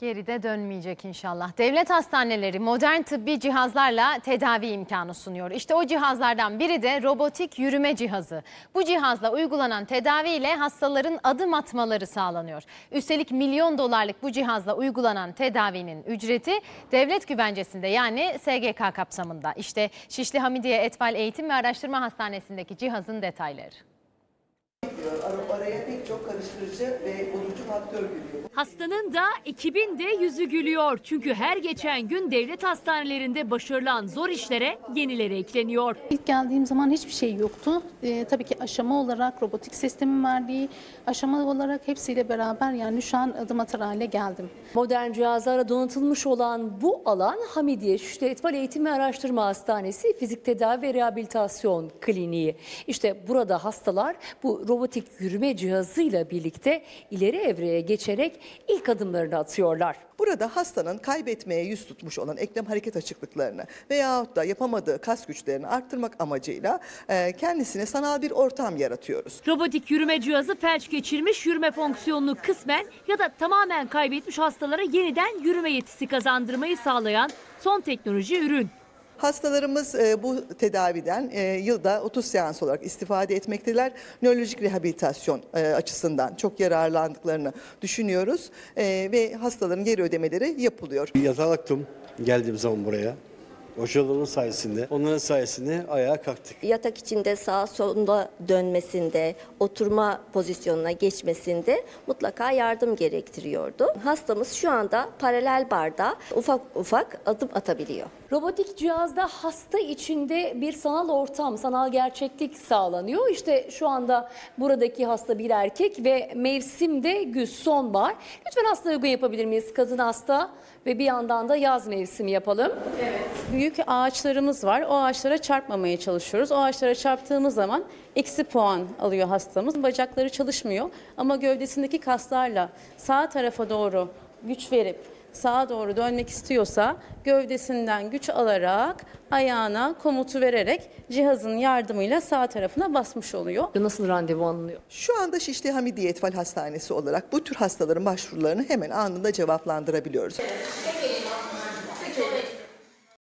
Geride dönmeyecek inşallah. Devlet hastaneleri modern tıbbi cihazlarla tedavi imkanı sunuyor. İşte o cihazlardan biri de robotik yürüme cihazı. Bu cihazla uygulanan tedaviyle hastaların adım atmaları sağlanıyor. Üstelik milyon dolarlık bu cihazla uygulanan tedavinin ücreti devlet güvencesinde, yani SGK kapsamında. İşte Şişli Hamidiye Etfal Eğitim ve Araştırma Hastanesi'ndeki cihazın detayları. Araya pek çok karıştırıcı ve bozucu faktör giriyor. Hastanın da ekibin de yüzü gülüyor. Çünkü her geçen gün devlet hastanelerinde başarılan zor işlere yenileri ekleniyor. İlk geldiğim zaman hiçbir şey yoktu. Tabii ki aşama olarak robotik sistemin verdiği aşama olarak hepsiyle beraber yani şu an adım atar hale geldim. Modern cihazlarla donatılmış olan bu alan Hamidiye Şişli Etfal Eğitim ve Araştırma Hastanesi Fizik Tedavi ve Rehabilitasyon Kliniği. İşte burada hastalar bu robotik yürüme cihazıyla birlikte ileri evreye geçerek ilk adımlarını atıyorlar. Burada hastanın kaybetmeye yüz tutmuş olan eklem hareket açıklıklarını veyahut da yapamadığı kas güçlerini arttırmak amacıyla kendisine sanal bir ortam yaratıyoruz. Robotik yürüme cihazı felç geçirmiş, yürüme fonksiyonunu kısmen ya da tamamen kaybetmiş hastalara yeniden yürüme yetisi kazandırmayı sağlayan son teknoloji ürün. Hastalarımız bu tedaviden yılda 30 seans olarak istifade etmekteler. Nörolojik rehabilitasyon açısından çok yararlandıklarını düşünüyoruz ve hastaların geri ödemeleri yapılıyor. Yataktım geldiğim zaman buraya. Hocaların sayesinde, onların sayesinde ayağa kalktık. Yatak içinde sağa sola dönmesinde, oturma pozisyonuna geçmesinde mutlaka yardım gerektiriyordu. Hastamız şu anda paralel barda ufak ufak adım atabiliyor. Robotik cihazda hasta içinde bir sanal ortam, sanal gerçeklik sağlanıyor. İşte şu anda buradaki hasta bir erkek ve mevsimde güz, sonbahar. Lütfen hasta uygun yapabilir miyiz? Kadın hasta ve bir yandan da yaz mevsimi yapalım. Evet. Büyük ağaçlarımız var. O ağaçlara çarpmamaya çalışıyoruz. O ağaçlara çarptığımız zaman eksi puan alıyor hastamız. Bacakları çalışmıyor ama gövdesindeki kaslarla sağ tarafa doğru güç verip sağa doğru dönmek istiyorsa gövdesinden güç alarak ayağına komutu vererek cihazın yardımıyla sağ tarafına basmış oluyor. Nasıl randevu alınıyor? Şu anda Şişli Hamidiye Etfal Hastanesi olarak bu tür hastaların başvurularını hemen anında cevaplandırabiliyoruz.